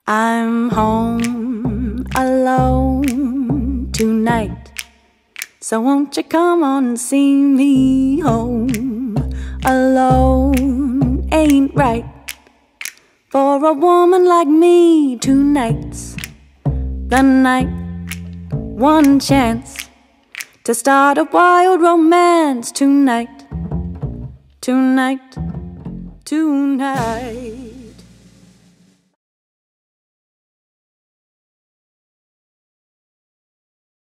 I'm home alone tonight, so won't you come on and see me home alone? Ain't right for a woman like me. 2 nights, the night, one chance to start a wild romance. Tonight, tonight, tonight.